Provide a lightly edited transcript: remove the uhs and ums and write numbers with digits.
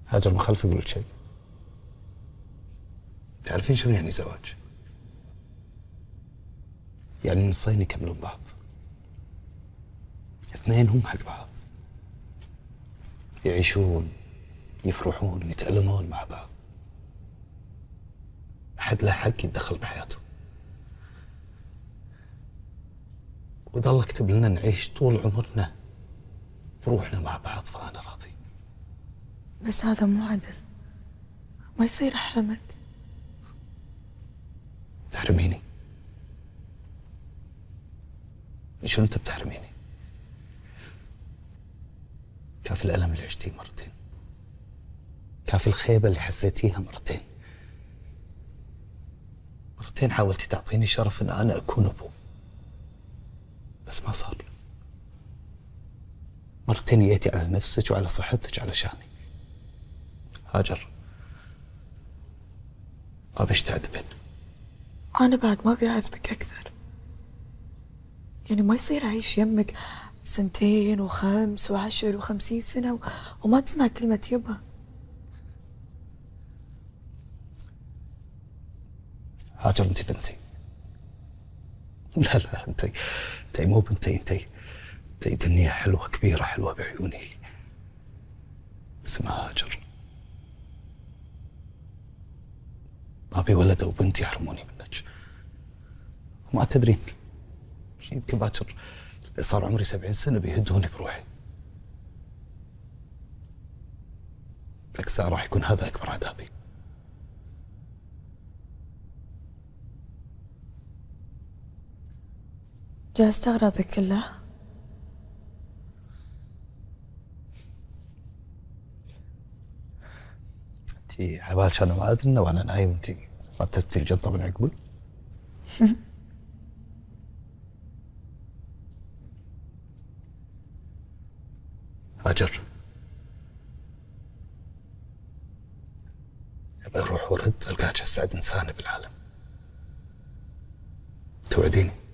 هاجر ما خلف يقول لك شيء. تعرفين شنو يعني زواج؟ يعني نصين يكملون بعض، اثنين هم حق بعض، يعيشون يفرحون ويتألمون مع بعض، أحد له حق يتدخل بحياته. وإذا الله كتب لنا نعيش طول عمرنا بروحنا مع بعض فأنا راضي. بس هذا مو عدل، ما يصير أحرمك. تحرميني؟ شنو أنت بتحرميني؟ كافي الألم اللي عشتيه مرتين، كافي الخيبة اللي حسيتيها مرتين، مرتين حاولتي تعطيني شرف ان انا اكون ابو بس ما صار. مرتين جيتي على نفسك وعلى صحتك علشاني. هاجر ما بيش تعذبين. أنا بعد ما أبي أعذبك أكثر، يعني ما يصير أعيش يمك 2 و5 و10 و50 سنة وما تسمع كلمة يبا. هاجر انت بنتي. لا لا انت مو بنتي، انت دنيا حلوة كبيرة حلوة بعيوني اسمها هاجر. ما ابي ولد او بنت يحرموني منك. وما تدرين يمكن باكر صار عمري 70 سنة بيهدوني بروحي. بالعكس راح يكون هذا اكبر عذابي. جهزت أغراضك كلها؟ انتي عبالك انا ما ادري وانا نايم انتي رتبتي الجنطة من عقبي. هاجر ابي اروح ورد القاك اسعد انسان بالعالم. توعديني؟